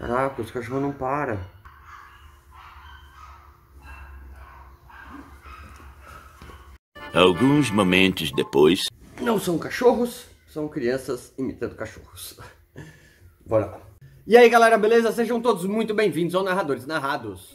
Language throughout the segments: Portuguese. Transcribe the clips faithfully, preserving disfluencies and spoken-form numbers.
Caraca, os cachorros não param. Alguns momentos depois... Não são cachorros, são crianças imitando cachorros. Bora lá. E aí galera, beleza? Sejam todos muito bem-vindos ao Narradores Narrados.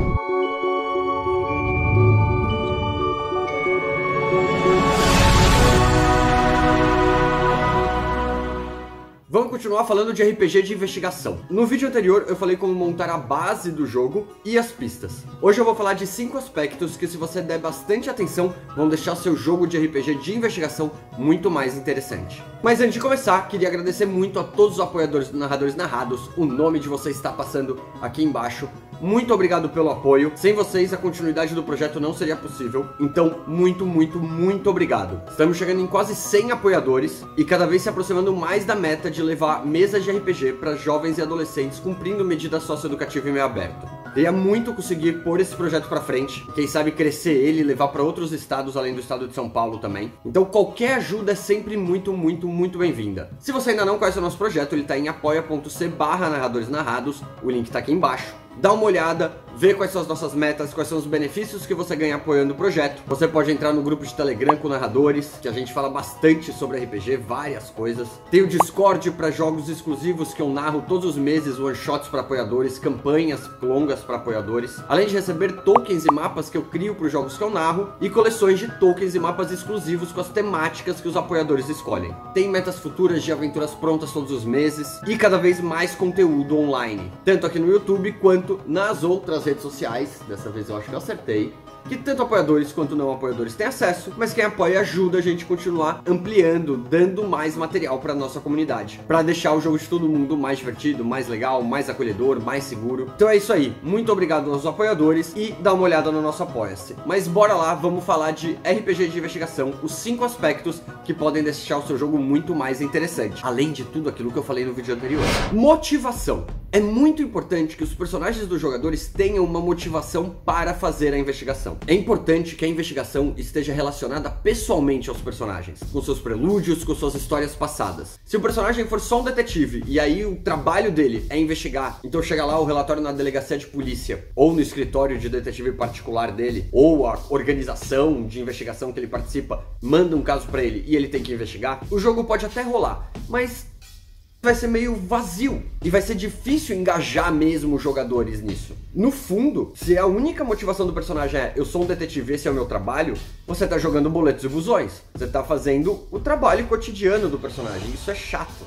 Vamos continuar falando de R P G de investigação. No vídeo anterior eu falei como montar a base do jogo e as pistas. Hoje eu vou falar de cinco aspectos que, se você der bastante atenção, vão deixar seu jogo de R P G de investigação muito mais interessante. Mas antes de começar, queria agradecer muito a todos os apoiadores do Narradores Narrados. O nome de vocês está passando aqui embaixo. Muito obrigado pelo apoio. Sem vocês, a continuidade do projeto não seria possível. Então, muito, muito, muito obrigado. Estamos chegando em quase cem apoiadores e cada vez se aproximando mais da meta de levar mesas de R P G para jovens e adolescentes cumprindo medida socioeducativa em meio aberto. Queria muito conseguir pôr esse projeto para frente, quem sabe crescer ele e levar para outros estados além do estado de São Paulo também. Então qualquer ajuda é sempre muito, muito, muito bem-vinda. Se você ainda não conhece o nosso projeto, ele está em apoia.c barra narradores narrados, o link está aqui embaixo. Dá uma olhada, vê quais são as nossas metas, quais são os benefícios que você ganha apoiando o projeto. Você pode entrar no grupo de Telegram com narradores, que a gente fala bastante sobre R P G, várias coisas. Tem o Discord para jogos exclusivos que eu narro todos os meses, one-shots para apoiadores, campanhas longas para apoiadores. Além de receber tokens e mapas que eu crio para os jogos que eu narro, e coleções de tokens e mapas exclusivos com as temáticas que os apoiadores escolhem. Tem metas futuras de aventuras prontas todos os meses e cada vez mais conteúdo online, tanto aqui no YouTube quanto nas outras redes sociais. Dessa vez eu acho que eu acertei, que tanto apoiadores quanto não apoiadores têm acesso, mas quem apoia ajuda a gente a continuar ampliando, dando mais material para nossa comunidade, para deixar o jogo de todo mundo mais divertido, mais legal, mais acolhedor, mais seguro. Então é isso aí, muito obrigado aos apoiadores e dá uma olhada no nosso Apoia-se. Mas bora lá, vamos falar de R P G de investigação, os cinco aspectos que podem deixar o seu jogo muito mais interessante, além de tudo aquilo que eu falei no vídeo anterior. Motivação. É muito importante que os personagens dos jogadores tenham uma motivação para fazer a investigação. É importante que a investigação esteja relacionada pessoalmente aos personagens, com seus prelúdios, com suas histórias passadas. Se o personagem for só um detetive e aí o trabalho dele é investigar, então chega lá o relatório na delegacia de polícia, ou no escritório de detetive particular dele, ou a organização de investigação que ele participa manda um caso pra ele e ele tem que investigar, o jogo pode até rolar, mas vai ser meio vazio e vai ser difícil engajar mesmo os jogadores nisso. No fundo, se a única motivação do personagem é eu sou um detetive, esse é o meu trabalho, você tá jogando boletos e busões. Você tá fazendo o trabalho cotidiano do personagem. Isso é chato.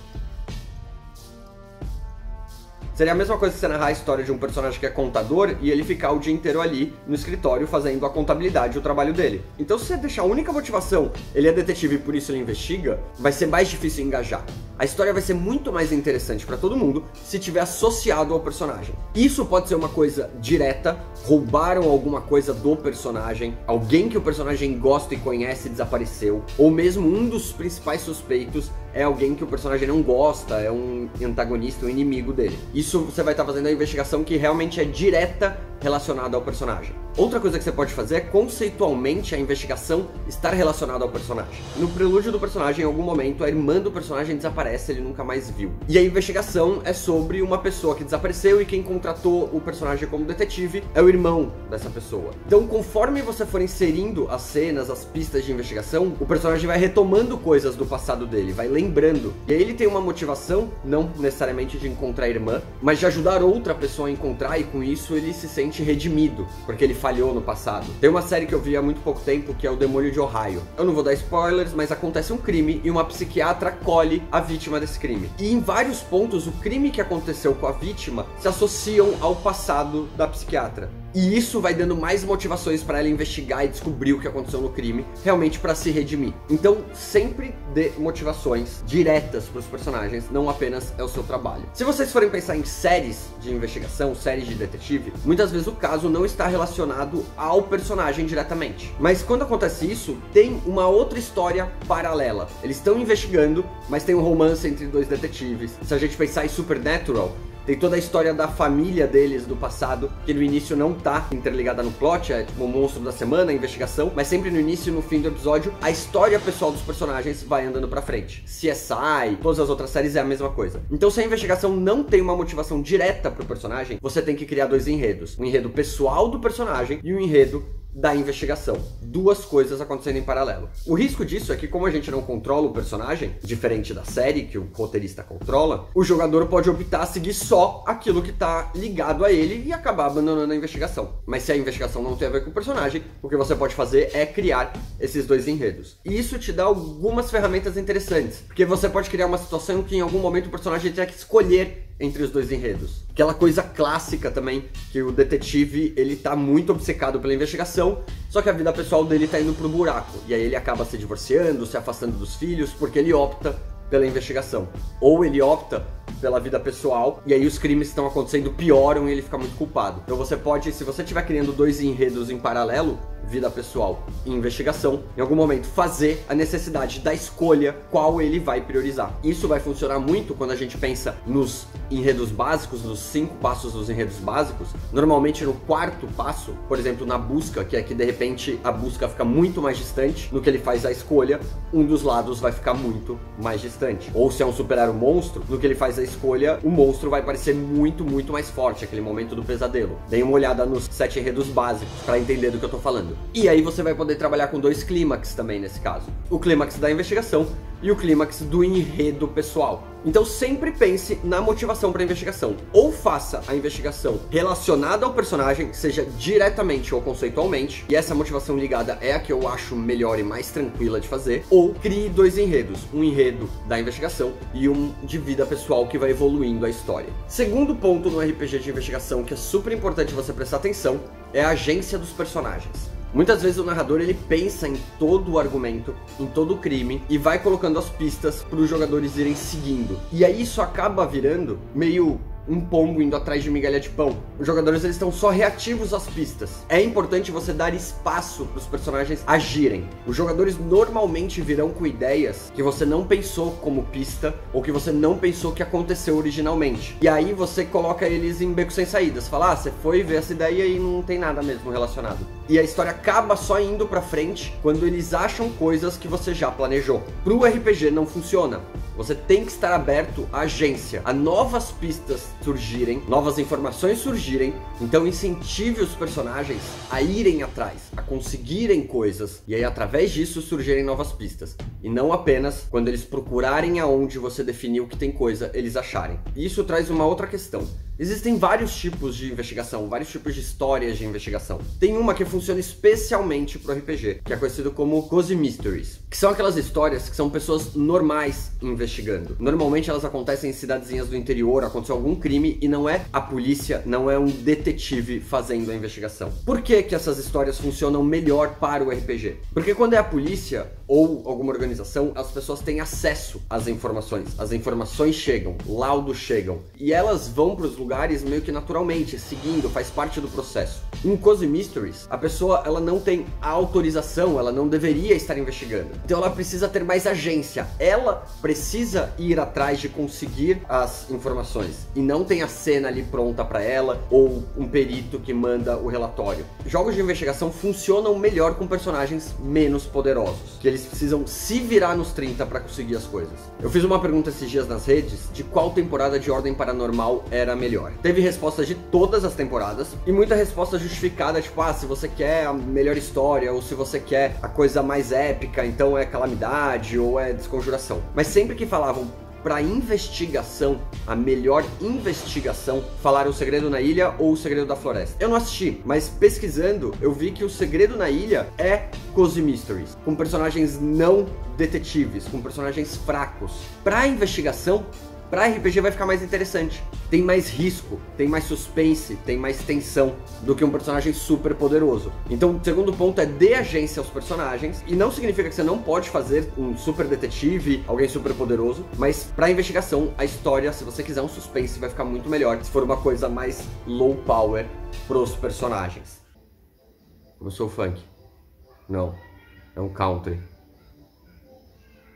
Seria a mesma coisa que você narrar a história de um personagem que é contador e ele ficar o dia inteiro ali no escritório fazendo a contabilidade, o trabalho dele. Então, se você deixar a única motivação, ele é detetive e por isso ele investiga, vai ser mais difícil engajar. A história vai ser muito mais interessante para todo mundo se tiver associado ao personagem. Isso pode ser uma coisa direta, roubaram alguma coisa do personagem, alguém que o personagem gosta e conhece desapareceu, ou mesmo um dos principais suspeitos é alguém que o personagem não gosta, é um antagonista, um inimigo dele. Isso você vai estar fazendo a investigação que realmente é direta relacionada ao personagem. Outra coisa que você pode fazer é conceitualmente a investigação estar relacionada ao personagem. No prelúdio do personagem, em algum momento, a irmã do personagem desaparece, ele nunca mais viu. E a investigação é sobre uma pessoa que desapareceu e quem contratou o personagem como detetive é o irmão dessa pessoa. Então, conforme você for inserindo as cenas, as pistas de investigação, o personagem vai retomando coisas do passado dele, vai lembrando. E aí ele tem uma motivação, não necessariamente de encontrar a irmã, mas de ajudar outra pessoa a encontrar, e com isso ele se sente redimido, porque ele falhou no passado. Tem uma série que eu vi há muito pouco tempo que é o Demônio de Ohio. Eu não vou dar spoilers, mas acontece um crime e uma psiquiatra colhe a vítima desse crime. E em vários pontos o crime que aconteceu com a vítima se associam ao passado da psiquiatra. E isso vai dando mais motivações para ela investigar e descobrir o que aconteceu no crime, realmente para se redimir. Então, sempre dê motivações diretas para os personagens, não apenas é o seu trabalho. Se vocês forem pensar em séries de investigação, séries de detetive, muitas vezes o caso não está relacionado ao personagem diretamente. Mas quando acontece isso, tem uma outra história paralela. Eles estão investigando, mas tem um romance entre dois detetives. Se a gente pensar em Supernatural, Tem toda a história da família deles do passado, que no início não tá interligada no plot, é tipo o monstro da semana, a investigação, mas sempre no início e no fim do episódio, a história pessoal dos personagens vai andando pra frente. C S I, todas as outras séries é a mesma coisa. Então se a investigação não tem uma motivação direta pro personagem, você tem que criar dois enredos. Um enredo pessoal do personagem e um enredo da investigação. Duas coisas acontecendo em paralelo. O risco disso é que, como a gente não controla o personagem, diferente da série, que o roteirista controla, o jogador pode optar a seguir só aquilo que tá ligado a ele e acabar abandonando a investigação. Mas se a investigação não tem a ver com o personagem, o que você pode fazer é criar esses dois enredos. E isso te dá algumas ferramentas interessantes, porque você pode criar uma situação em que em algum momento o personagem tenha que escolher entre os dois enredos. Aquela coisa clássica também, que o detetive, ele tá muito obcecado pela investigação, só que a vida pessoal dele tá indo pro buraco. E aí ele acaba se divorciando, se afastando dos filhos, porque ele opta pela investigação. Ou ele opta pela vida pessoal, e aí os crimes que estão acontecendo pioram e ele fica muito culpado. Então você pode, se você estiver criando dois enredos em paralelo, vida pessoal e investigação, em algum momento fazer a necessidade da escolha qual ele vai priorizar. Isso vai funcionar muito quando a gente pensa nos enredos básicos, nos cinco passos dos enredos básicos. Normalmente no quarto passo, por exemplo, na busca, que é que de repente a busca fica muito mais distante, no que ele faz a escolha, um dos lados vai ficar muito mais distante. Ou se é um super-herói monstro, no que ele faz a escolha, o monstro vai parecer muito, muito mais forte, aquele momento do pesadelo. Dê uma olhada nos sete enredos básicos para entender do que eu tô falando. E aí você vai poder trabalhar com dois clímax também nesse caso. O clímax da investigação e o clímax do enredo pessoal. Então sempre pense na motivação para a investigação. Ou faça a investigação relacionada ao personagem, seja diretamente ou conceitualmente, e essa motivação ligada é a que eu acho melhor e mais tranquila de fazer, ou crie dois enredos, um enredo da investigação e um de vida pessoal que vai evoluindo a história. Segundo ponto no R P G de investigação que é super importante você prestar atenção é a agência dos personagens. Muitas vezes o narrador ele pensa em todo o argumento, em todo o crime e vai colocando as pistas para os jogadores irem seguindo. E aí isso acaba virando meio um pombo indo atrás de migalha de pão. Os jogadores eles estão só reativos às pistas. É importante você dar espaço para os personagens agirem. Os jogadores normalmente virão com ideias que você não pensou como pista ou que você não pensou que aconteceu originalmente. E aí você coloca eles em beco sem saídas. Fala, ah, você foi ver essa ideia e não tem nada mesmo relacionado. E a história acaba só indo pra frente quando eles acham coisas que você já planejou. Pro R P G não funciona. Você tem que estar aberto à agência, a novas pistas surgirem, novas informações surgirem, então incentive os personagens a irem atrás, a conseguirem coisas, e aí através disso surgirem novas pistas, e não apenas quando eles procurarem aonde você definiu que tem coisa, eles acharem. E isso traz uma outra questão. Existem vários tipos de investigação, vários tipos de histórias de investigação. Tem uma que funciona especialmente pro R P G, que é conhecido como Cozy Mysteries, que são aquelas histórias que são pessoas normais investigando. Normalmente elas acontecem em cidadezinhas do interior, aconteceu algum crime e não é a polícia, não é um detetive fazendo a investigação. Por que que essas histórias funcionam melhor para o R P G? Porque quando é a polícia ou alguma organização, as pessoas têm acesso às informações. As informações chegam, laudos chegam, e elas vão para os lugares meio que naturalmente, seguindo, faz parte do processo. Em Cozy Mysteries, a pessoa ela não tem a autorização, ela não deveria estar investigando. Então ela precisa ter mais agência. Ela precisa ir atrás de conseguir as informações e não tem a cena ali pronta para ela ou um perito que manda o relatório. Jogos de investigação funcionam melhor com personagens menos poderosos, que eles precisam se virar nos trinta para conseguir as coisas. Eu fiz uma pergunta esses dias nas redes de qual temporada de Ordem Paranormal era melhor. Teve respostas de todas as temporadas e muita resposta justificada, tipo, ah, se você quer a melhor história ou se você quer a coisa mais épica, então é Calamidade ou é Desconjuração. Mas sempre que falavam para investigação, a melhor investigação, falaram O Segredo na Ilha ou O Segredo da Floresta. Eu não assisti, mas pesquisando, eu vi que O Segredo na Ilha é Cozy Mysteries, com personagens não detetives, com personagens fracos. Para investigação, para R P G vai ficar mais interessante. Tem mais risco, tem mais suspense, tem mais tensão do que um personagem super poderoso. Então, o segundo ponto é dê agência aos personagens. E não significa que você não pode fazer um super detetive, alguém super poderoso. Mas para investigação, a história, se você quiser um suspense, vai ficar muito melhor se for uma coisa mais low power pros personagens. Começou o funk? Não, é um country.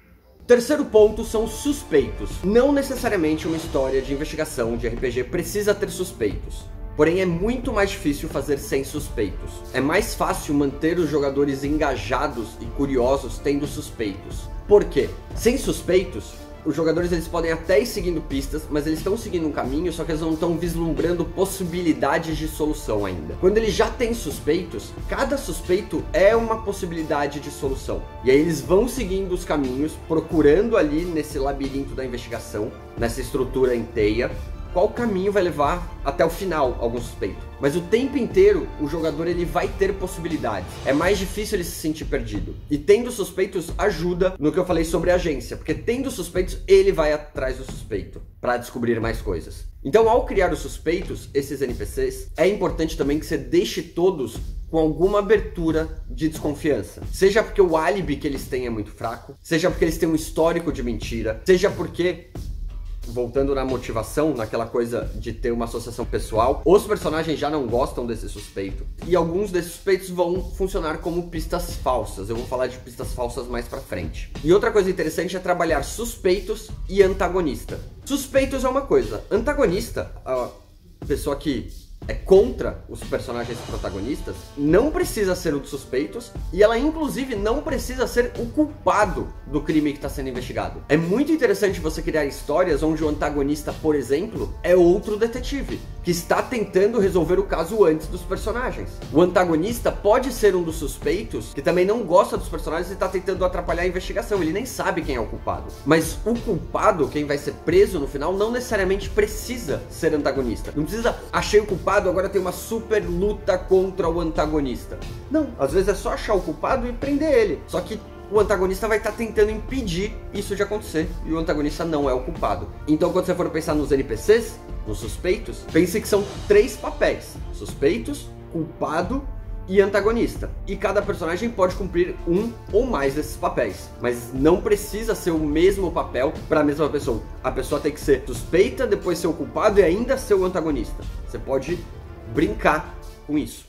Terceiro ponto são suspeitos. Não necessariamente uma história de investigação de R P G precisa ter suspeitos. Porém, é muito mais difícil fazer sem suspeitos. É mais fácil manter os jogadores engajados e curiosos tendo suspeitos. Por quê? Sem suspeitos, os jogadores eles podem até ir seguindo pistas, mas eles estão seguindo um caminho, só que eles não estão vislumbrando possibilidades de solução ainda. Quando eles já têm suspeitos, cada suspeito é uma possibilidade de solução. E aí eles vão seguindo os caminhos, procurando ali nesse labirinto da investigação, nessa estrutura em teia, qual caminho vai levar até o final algum suspeito. Mas o tempo inteiro o jogador ele vai ter possibilidades. É mais difícil ele se sentir perdido. E tendo suspeitos ajuda no que eu falei sobre a agência, porque tendo suspeitos ele vai atrás do suspeito para descobrir mais coisas. Então, ao criar os suspeitos, esses N P Cs, é importante também que você deixe todos com alguma abertura de desconfiança. Seja porque o álibi que eles têm é muito fraco, seja porque eles têm um histórico de mentira, seja porque, voltando na motivação, naquela coisa de ter uma associação pessoal, os personagens já não gostam desse suspeito. E alguns desses suspeitos vão funcionar como pistas falsas. Eu vou falar de pistas falsas mais pra frente. E outra coisa interessante é trabalhar suspeitos e antagonista. Suspeitos é uma coisa. Antagonista, a pessoa que é contra os personagens protagonistas, não precisa ser um dos suspeitos e ela inclusive não precisa ser o culpado do crime que está sendo investigado. É muito interessante você criar histórias onde o antagonista, por exemplo, é outro detetive que está tentando resolver o caso antes dos personagens. O antagonista pode ser um dos suspeitos que também não gosta dos personagens e está tentando atrapalhar a investigação, ele nem sabe quem é o culpado. Mas o culpado, quem vai ser preso no final, não necessariamente precisa ser antagonista. Não precisa, achei o culpado, agora tem uma super luta contra o antagonista. Não, às vezes é só achar o culpado e prender ele. Só que o antagonista vai estar tentando impedir isso de acontecer e o antagonista não é o culpado. Então, quando você for pensar nos N P Cs, nos suspeitos, pense que são três papéis: suspeitos, culpado e antagonista. E cada personagem pode cumprir um ou mais desses papéis, mas não precisa ser o mesmo papel para a mesma pessoa. A pessoa tem que ser suspeita, depois ser o culpado e ainda ser o antagonista. Você pode brincar com isso.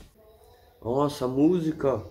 Nossa, música.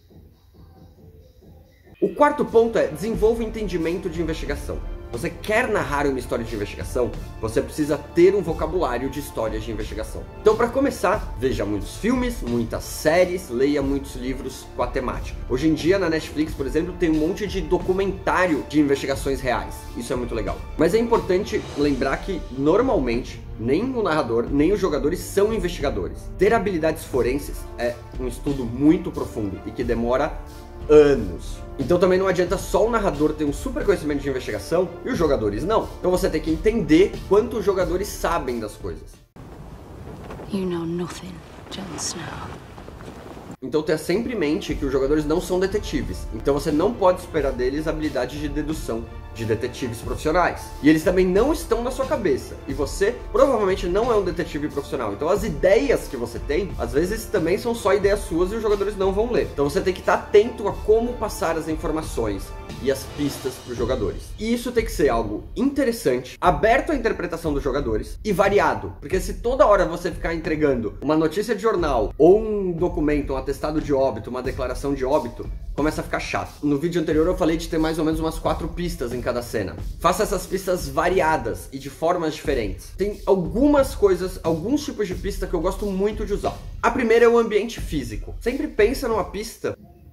O quarto ponto é: desenvolva o entendimento de investigação. Você quer narrar uma história de investigação? Você precisa ter um vocabulário de histórias de investigação. Então, para começar, veja muitos filmes, muitas séries, leia muitos livros com a temática. Hoje em dia, na Netflix, por exemplo, tem um monte de documentário de investigações reais. Isso é muito legal. Mas é importante lembrar que, normalmente, nem o narrador, nem os jogadores são investigadores. Ter habilidades forenses é um estudo muito profundo e que demora anos. Então também não adianta só o narrador ter um super conhecimento de investigação e os jogadores não. Então você tem que entender quanto os jogadores sabem das coisas. You know nothing, Jon Snow. Então tenha sempre em mente que os jogadores não são detetives. Então você não pode esperar deles habilidades de dedução de detetives profissionais. E eles também não estão na sua cabeça. E você provavelmente não é um detetive profissional. Então as ideias que você tem, às vezes também são só ideias suas e os jogadores não vão ler. Então você tem que estar atento a como passar as informações e as pistas para os jogadores. E isso tem que ser algo interessante, aberto à interpretação dos jogadores e variado. Porque se toda hora você ficar entregando uma notícia de jornal ou um documento, um atestado de óbito, uma declaração de óbito, começa a ficar chato. No vídeo anterior eu falei de ter mais ou menos umas quatro pistas em cada cena. Faça essas pistas variadas e de formas diferentes. Tem algumas coisas, alguns tipos de pista que eu gosto muito de usar. A primeira é o ambiente físico. Sempre pensa numa pista...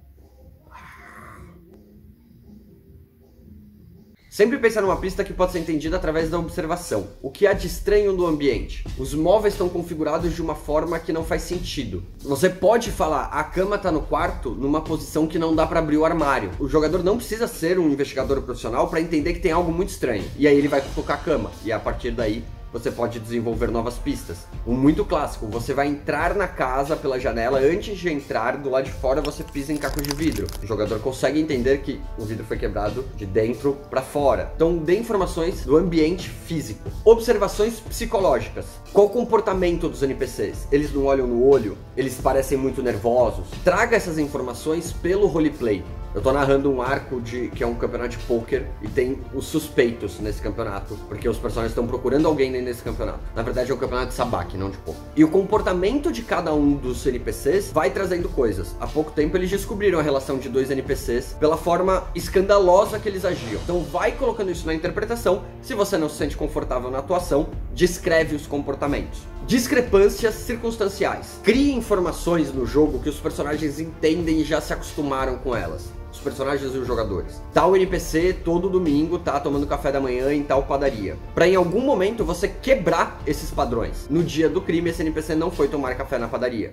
Sempre pensar numa pista que pode ser entendida através da observação. O que há de estranho no ambiente? Os móveis estão configurados de uma forma que não faz sentido. Você pode falar, a cama está no quarto numa posição que não dá para abrir o armário. O jogador não precisa ser um investigador profissional para entender que tem algo muito estranho. E aí ele vai tocar a cama. E a partir daí você pode desenvolver novas pistas. Um muito clássico: você vai entrar na casa pela janela, antes de entrar, do lado de fora você pisa em cacos de vidro. O jogador consegue entender que o vidro foi quebrado de dentro para fora. Então dê informações do ambiente físico. Observações psicológicas. Qual o comportamento dos N P Cs? Eles não olham no olho? Eles parecem muito nervosos? Traga essas informações pelo roleplay. Eu tô narrando um arco de que é um campeonato de poker e tem os suspeitos nesse campeonato, porque os personagens estão procurando alguém nesse campeonato. Na verdade é um campeonato de sabaki, não de poker. E o comportamento de cada um dos N P Cs vai trazendo coisas. Há pouco tempo eles descobriram a relação de dois N P Cs pela forma escandalosa que eles agiam. Então vai colocando isso na interpretação. Se você não se sente confortável na atuação, descreve os comportamentos. Discrepâncias circunstanciais. Crie informações no jogo que os personagens entendem e já se acostumaram com elas. Os personagens e os jogadores. Tal N P C todo domingo tá tomando café da manhã em tal padaria. Pra em algum momento você quebrar esses padrões. No dia do crime esse N P C não foi tomar café na padaria.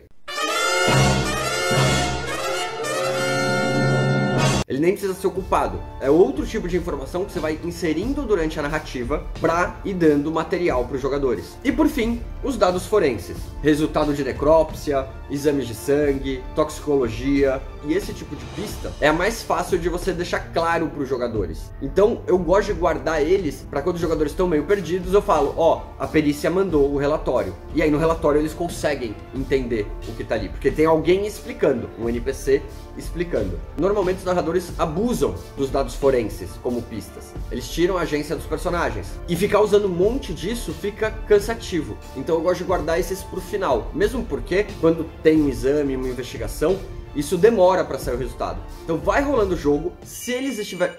Ele nem precisa ser o culpado. É outro tipo de informação que você vai inserindo durante a narrativa pra ir dando material para os jogadores. E por fim, os dados forenses. Resultado de necrópsia, exames de sangue, toxicologia. E esse tipo de pista é a mais fácil de você deixar claro para os jogadores. Então eu gosto de guardar eles para quando os jogadores estão meio perdidos, eu falo, ó, a perícia mandou o relatório. E aí no relatório eles conseguem entender o que tá ali. Porque tem alguém explicando, um N P C explicando. Normalmente os narradores abusam dos dados forenses como pistas. Eles tiram a agência dos personagens. E ficar usando um monte disso fica cansativo. Então eu gosto de guardar esses pro final. Mesmo porque quando tem um exame, uma investigação, isso demora para sair o resultado. Então vai rolando o jogo, se eles estiverem...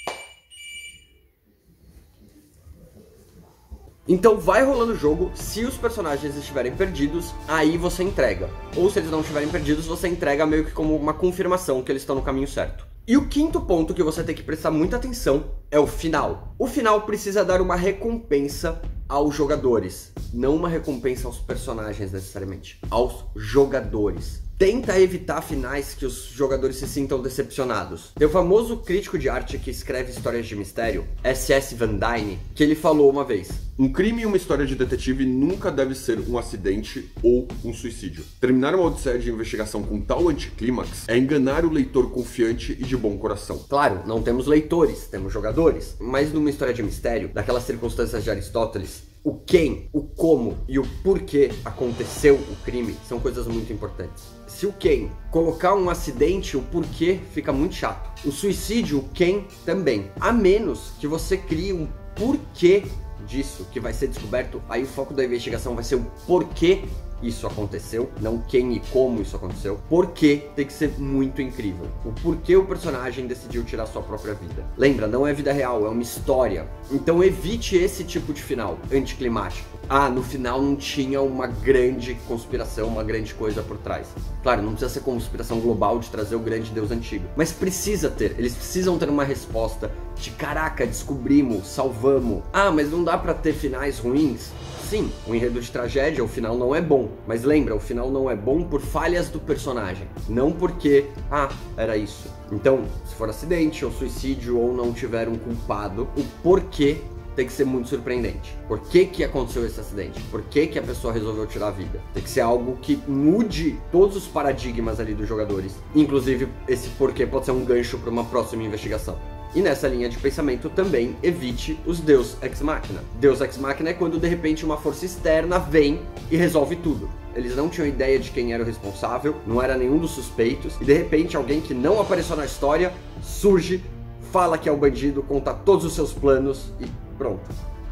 Então vai rolando o jogo, se os personagens estiverem perdidos, aí você entrega. Ou se eles não estiverem perdidos, você entrega meio que como uma confirmação que eles estão no caminho certo. E o quinto ponto que você tem que prestar muita atenção é o final. O final precisa dar uma recompensa aos jogadores, não uma recompensa aos personagens necessariamente, aos jogadores. Tenta evitar finais que os jogadores se sintam decepcionados. Tem o famoso crítico de arte que escreve histórias de mistério, S S Van Dyne, que ele falou uma vez: um crime e uma história de detetive nunca deve ser um acidente ou um suicídio. Terminar uma odisseia de investigação com tal anticlímax é enganar o leitor confiante e de bom coração. Claro, não temos leitores, temos jogadores, mas numa história de mistério, daquelas circunstâncias de Aristóteles, o quem, o como e o porquê aconteceu o crime são coisas muito importantes. Se o quem colocar um acidente, o porquê fica muito chato. O suicídio, o quem também. A menos que você crie um porquê disso que vai ser descoberto, aí o foco da investigação vai ser o porquê isso aconteceu, não quem e como isso aconteceu. Porquê tem que ser muito incrível. O porquê o personagem decidiu tirar sua própria vida. Lembra, não é vida real, é uma história. Então evite esse tipo de final anticlimático. Ah, no final não tinha uma grande conspiração, uma grande coisa por trás. Claro, não precisa ser conspiração global de trazer o grande deus antigo, mas precisa ter, eles precisam ter uma resposta de caraca, descobrimos, salvamos. Ah, mas não dá pra ter finais ruins? Sim, o enredo de tragédia, o final não é bom. Mas lembra, o final não é bom por falhas do personagem. Não porque, ah, era isso. Então, se for acidente, ou suicídio, ou não tiver um culpado, o porquê tem que ser muito surpreendente. Por que que aconteceu esse acidente? Por que que a pessoa resolveu tirar a vida? Tem que ser algo que mude todos os paradigmas ali dos jogadores. Inclusive, esse porquê pode ser um gancho para uma próxima investigação. E nessa linha de pensamento também evite os Deus Ex Machina. Deus Ex Machina é quando de repente uma força externa vem e resolve tudo. Eles não tinham ideia de quem era o responsável, não era nenhum dos suspeitos, e de repente alguém que não apareceu na história surge, fala que é o bandido, conta todos os seus planos e pronto.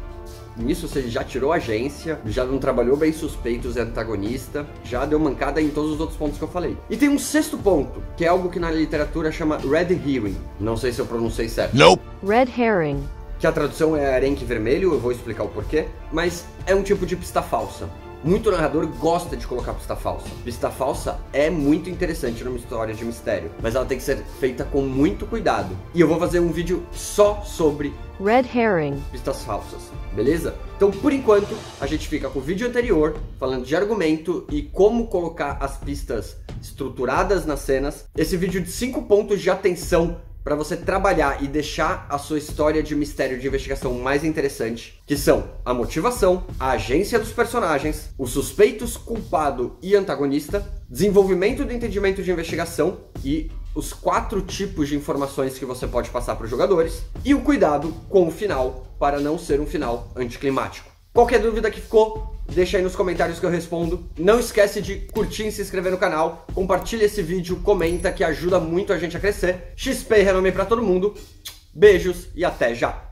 Nisso você já tirou a agência, já não trabalhou bem suspeitos e antagonista, já deu mancada em todos os outros pontos que eu falei. E tem um sexto ponto, que é algo que na literatura chama Red Herring. Não sei se eu pronunciei certo. Nope. Red herring. Que a tradução é arenque vermelho, eu vou explicar o porquê. Mas é um tipo de pista falsa. Muito narrador gosta de colocar pista falsa. Pista falsa é muito interessante numa história de mistério, mas ela tem que ser feita com muito cuidado. E eu vou fazer um vídeo só sobre Red herring. pistas falsas, beleza? Então, por enquanto, a gente fica com o vídeo anterior, falando de argumento e como colocar as pistas estruturadas nas cenas. Esse vídeo de cinco pontos de atenção para você trabalhar e deixar a sua história de mistério de investigação mais interessante, que são a motivação, a agência dos personagens, os suspeitos, culpado e antagonista, desenvolvimento do entendimento de investigação e os quatro tipos de informações que você pode passar para os jogadores e o cuidado com o final para não ser um final anticlimático. Qualquer dúvida que ficou, deixa aí nos comentários que eu respondo. Não esquece de curtir e se inscrever no canal, compartilha esse vídeo, comenta que ajuda muito a gente a crescer. X P e renome pra todo mundo. Beijos e até já!